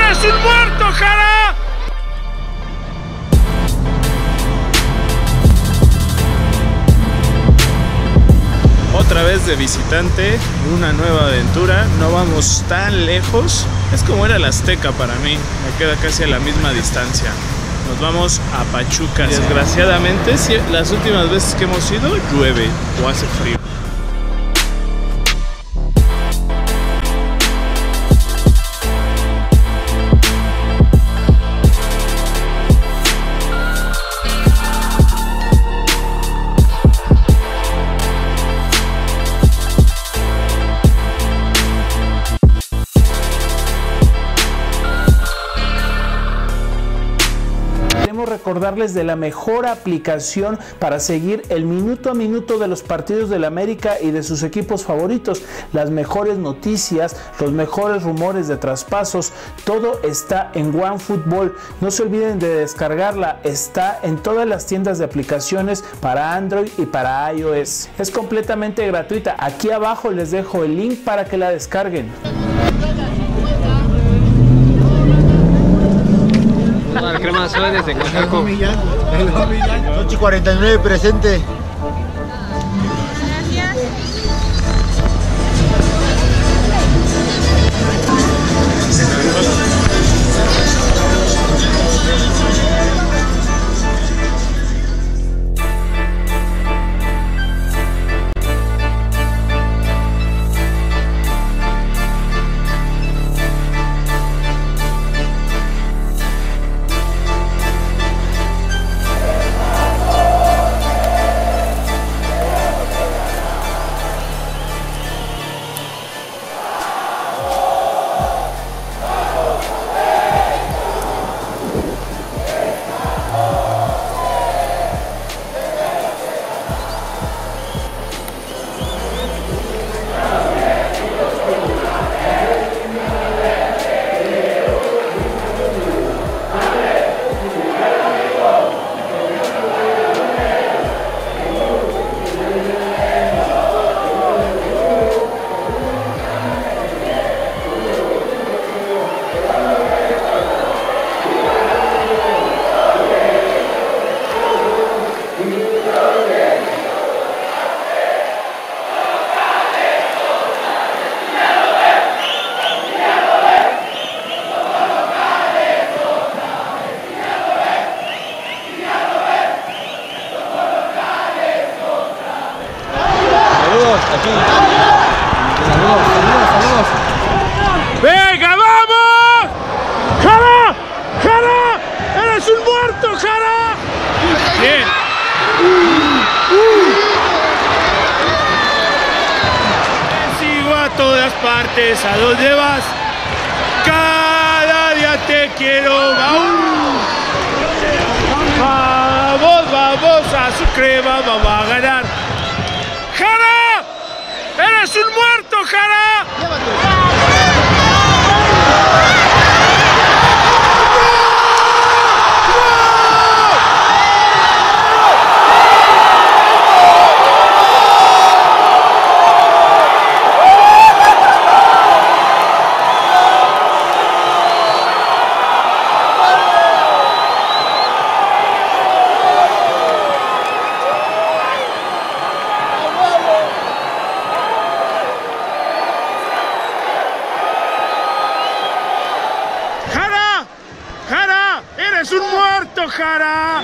¡Eres un muerto, Jara! Otra vez de visitante, una nueva aventura, no vamos tan lejos. Es como era el Azteca para mí, me queda casi a la misma distancia. Nos vamos a Pachuca. Desgraciadamente, las últimas veces que hemos ido llueve o hace frío. Recordarles de la mejor aplicación para seguir el minuto a minuto de los partidos del América y de sus equipos favoritos, las mejores noticias, los mejores rumores de traspasos, todo está en OneFootball. No se olviden de descargarla, está en todas las tiendas de aplicaciones para Android y para iOS. Es completamente gratuita. Aquí abajo les dejo el link para que la descarguen. La crema suave desde Cajaco. 8:49 presente. ¡Venga, vamos! ¡Jara! ¡Jara! ¡Eres un muerto, Jara! Bien. Sigo a todas partes. ¿A dónde vas? Cada día te quiero. Vamos, vamos a su crema, vamos a ganar. ¡Jara! ¡Eres un muerto, Jara! ¡Eres un muerto, Jara!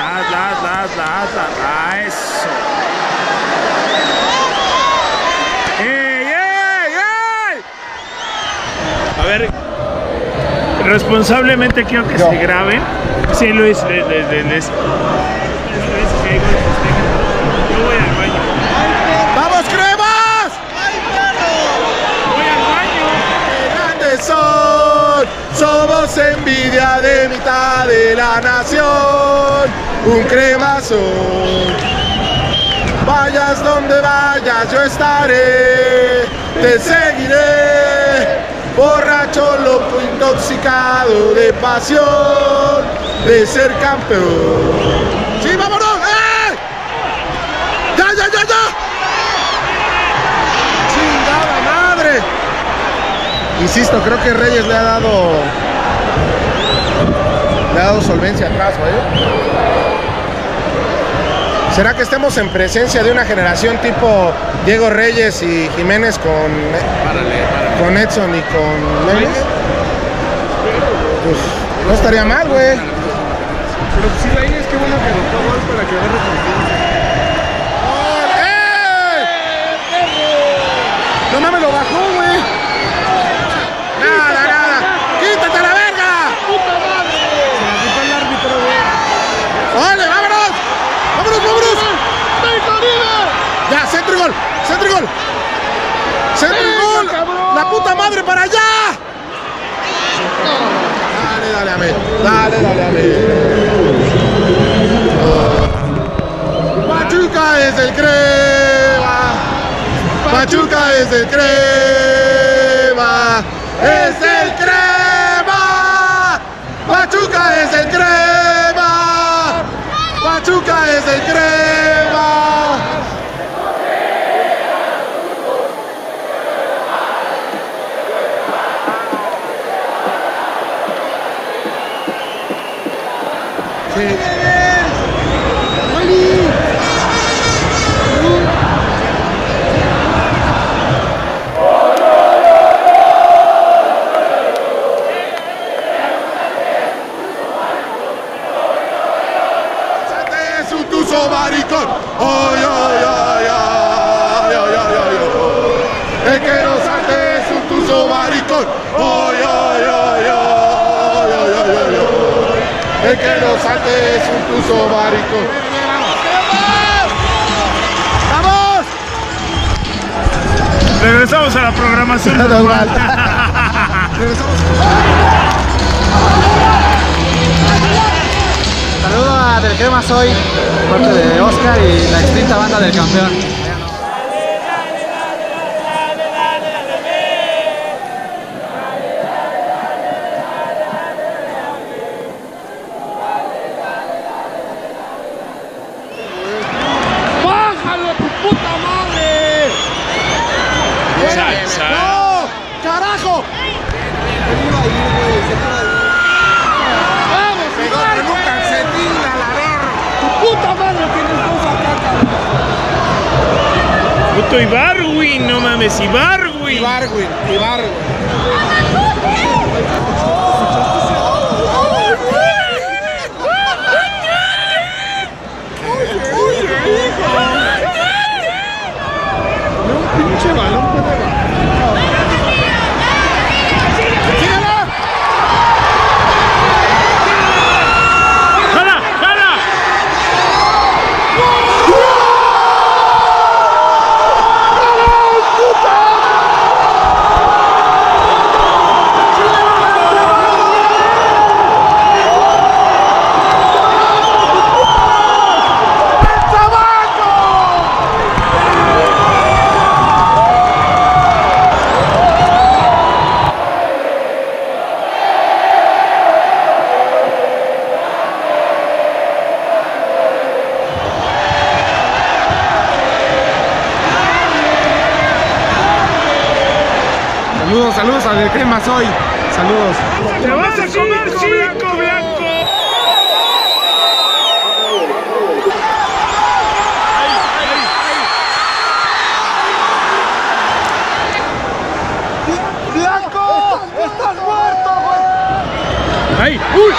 Eso. ¡Ey, ey, ey! A ver, responsablemente quiero que se graben. Sí, Luis, yo voy al baño. ¡Vamos, cremas! Voy al baño. ¡Grandes son! Somos envidia de mitad de la nación. Un cremazón. Vayas donde vayas, yo estaré. Te seguiré. Borracho, loco, intoxicado de pasión, de ser campeón. ¡Sí, vámonos! ¡Eh! ¡Ya, ya, ya, ya! ¡Chingada madre! Insisto, creo que Reyes le ha dado Le ha dado solvencia atrás, güey. ¿Será que estemos en presencia de una generación tipo Diego Reyes y Jiménez con Edson y con Leyes? Pues no estaría mal, güey. Pero si Leyes, qué bueno que anotó gol para que agarre confianza. No mames, lo bajó, güey. Nada. ¡Quítate a la verga! ¡Puta madre! Se la quitó el árbitro, güey. ¡Ole, vámonos! Ya, centro y gol. La puta madre para allá. Dale a mí. Pachuca es el crema. Pachuca es el crema. Pachuca es el crema. Sí. Es un tuzo maricón. El que no salte es un tuzo maricón. El que no salte es un tuzo maricón. ¡Vamos! Regresamos a la programación normal. Saludo a Del Crema Soy, parte de Oscar y la extinta banda del campeón. ¡Bájalo, tu puta madre! ¡No! ¡Carajo! ¡Vamos, Ibar, güey! ¡Tu puta madre tienes dos acá, cabrón! Puto Ibargüin, no mames, Ibargüin. Ibargüin. Un pinche balón puede bajar. ¡Jala! Saludos a Del Crema Soy. Saludos. ¡Te vas a comer cinco, Blanco! ¡Blanco! ¡Estás muerto, güey! ¡Ay! ¡Uy!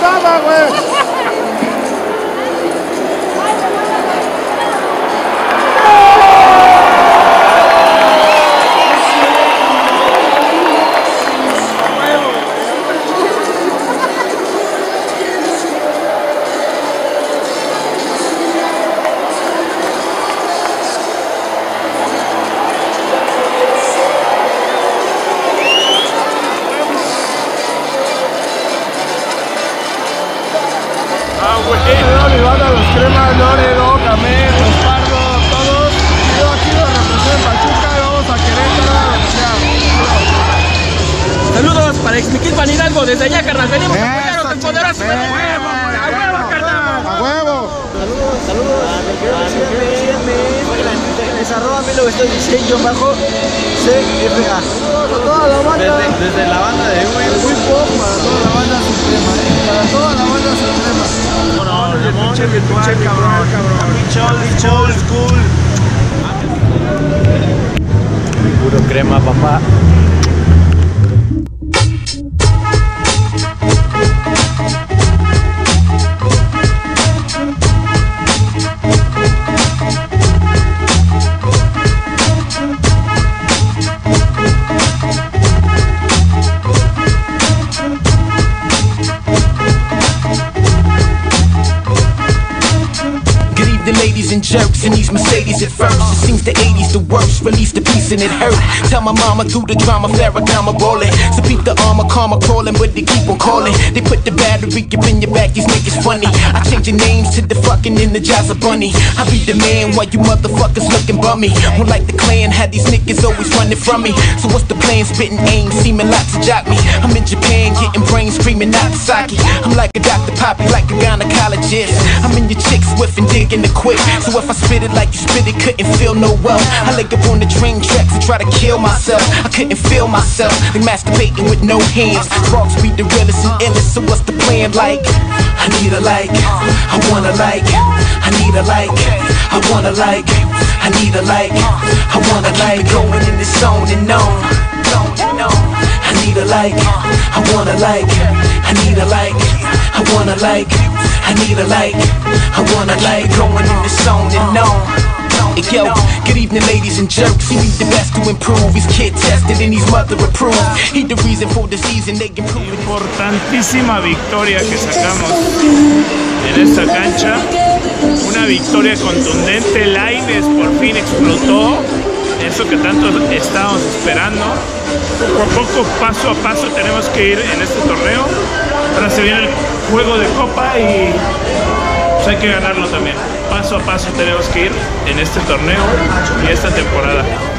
acaba, güey. Los cremas, Loredo, Camé, los Pardos, todos. Yo aquí los represento Pachuca y vamos a Querétaro, Saludos para Ixmiquilpan Hidalgo, desde allá, carnal. Venimos a apoyar a los poderosos. ¡A huevo, carnal! ¡A huevo! Saludos a mi querido es arroba 1916-CFA. Saludos a toda la banda. Desde la banda de Muy Pop para toda la banda suprema, para toda la banda suprema. Old school. Puro crema, papá. The ladies and jerks in these Mercedes at first. It seems the 80s the worst. Release the piece and it hurt. Tell my mama through the drama, Farrakhan rolling. So peep the armor, karma calling, but they keep on calling. They put the battery up in your back, these niggas funny. I change your names to the fucking Energizer Bunny. I be the man while you motherfuckers looking bummy. One like the clan, had these niggas always running from me. So what's the plan? Spitting aim, seeming lots to jock me. I'm in Japan, getting brains screaming Nagasaki. I'm like a Dr. Poppy, like a gynecologist. I'm in your chicks whiffing, digging the quick. So if I spit it like you spit it, couldn't feel no well. I lay up on the train tracks and try to kill myself. I couldn't feel myself, like masturbating with no hands. Rocks be the realest and illest, so what's the plan like? I need a like, I wanna like, I need a like, I wanna like, I need a like, I wanna like. Going in the zone and on. I need a like, I wanna like, I need a like, I wanna like, I need a like, I wanna like. Going in the zone and on. Hey yo, good evening ladies and jerks. He need the best to improve. He's kid tested and he's mother approved. He the reason for the season they improve. Importantísima victoria que sacamos en esta cancha. Una victoria contundente. Lainez por fin explotó. Eso que tanto estábamos esperando. Poco a poco, paso a paso tenemos que ir en este torneo. Ahora se viene el juego de copa y pues hay que ganarlo también. Paso a paso tenemos que ir en este torneo y esta temporada.